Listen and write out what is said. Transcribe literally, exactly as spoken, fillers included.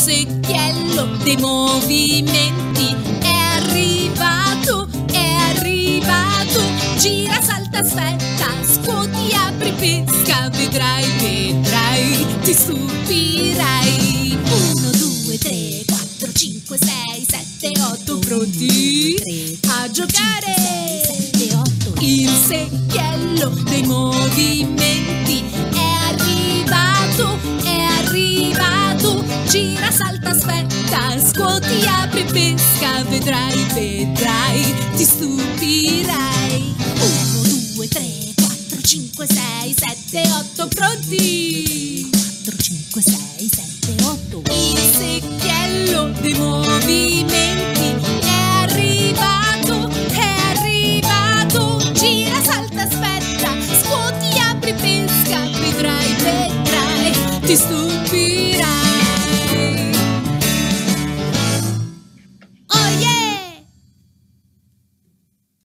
secchiello dei movimenti è arrivato, è arrivato. Gira, salta, aspetta, scuoti, apri, pesca. Vedrai, vedrai, ti stupirai. Uno, due, tre, quattro, cinque, sei, sette, otto. Pronti a giocare? Il secchiello dei movimenti è arrivato, è arrivato. Gira, salta, aspetta, scuoti, apri, pesca. Vedrai, vedrai, ti stupirai. Uno, due, tre, quattro, cinque, sei, sette, otto. Pronti? quattro, cinque, sei, sette, otto. Il secchiello dei movimenti è arrivato, è arrivato. Gira, salta, aspetta, scuoti, apri, pesca. Vedrai, vedrai, ti stupirai.